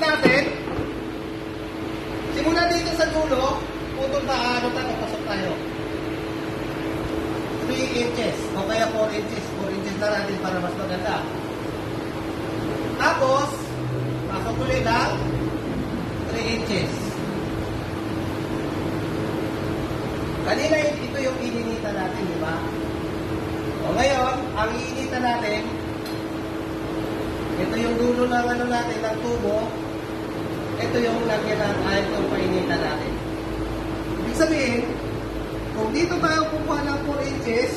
natin, simula dito sa dulo, putol na ano tayo, pasok tayo. 3 inches, o kaya 4 inches. 4 inches na natin para mas maganda. Tapos, pasok ulit ng 3 inches. Kanina ito yung ininita natin, di ba? O ngayon, ang iinita natin, ito yung dulo ng ano natin, ng tubo. Ito yung lagyan natin, itong painita natin. Ibig sabihin, kung dito tayo kukuha ng 4 inches,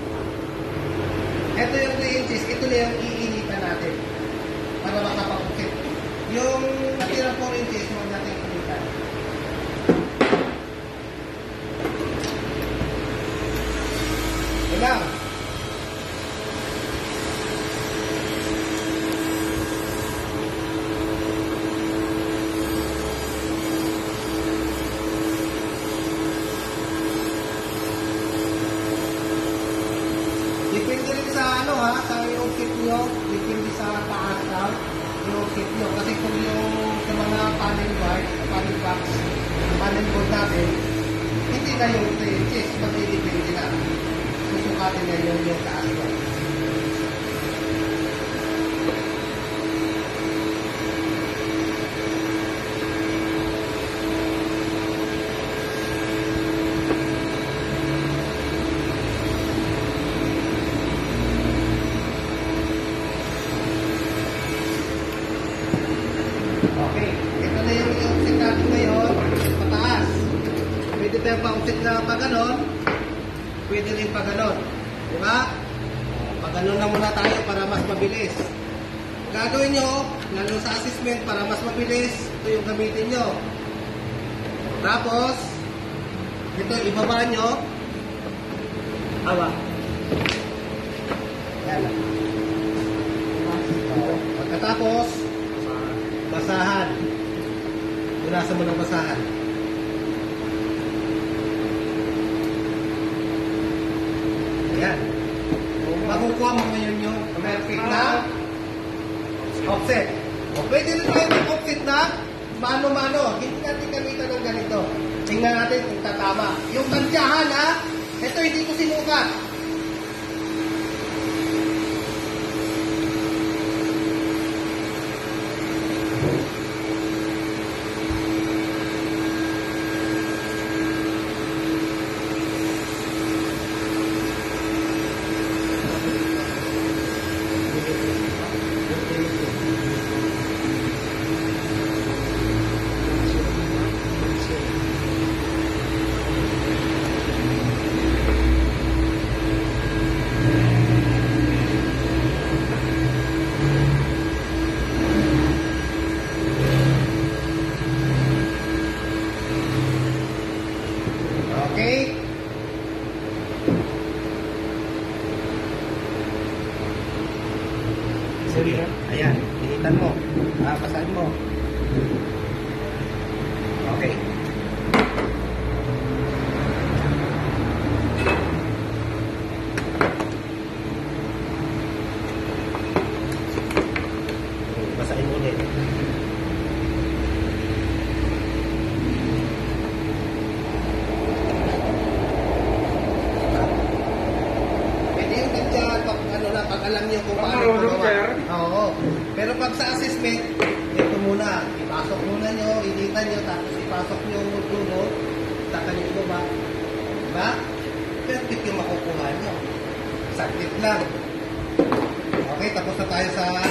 ito yung 3 inches, ito na yung iinita natin para makapag-ukit. Yung natirang 4 inches, huwag natin initan. Ito lang. Depende rin sa ano ha, sa yung kit nyo, depende sa taas lang yung kit nyo. Kasi kung yung sa mga panel board, panel box, panel board natin, hindi na yung 3 inches, magdidepende na. Susukatin na yung taas lang. Okay, ito na yung i-offset natin ngayon, pataas. Pwede tayo pa-offset na pa ganon, pwede rin pa ganon. Diba? Pa ganon na muna tayo para mas mabilis. Gagawin nyo, lalo sa assessment para mas mabilis, ito yung gamitin nyo. Tapos, ito ibaba nyo, hawa. Yan. Pagkatapos, basahan. Punasan mo ng basahan. Ayan. Makukuha mo ngayon yung perfect na offset. O pwede rin tayo mag-offset na mano-mano. Hindi natin gamitan ng ganito. Tingnan natin kung tatama. Yung tansyahan ha, ito hindi ko sinukat. Okay? Sige. Ayan, initan mo. Basahin mo. Okay. Basahin mo ulit. Pag alam niyo kung paano magawa. Oo. Pero pag sa assessment, ito muna. Ipasok muna nyo, initan nyo, tapos ipasok nyo yung dulo, saka nyo ibaba. Diba? Perfect yung makukuha nyo. Sakit lang. Okay, tapos na tayo sa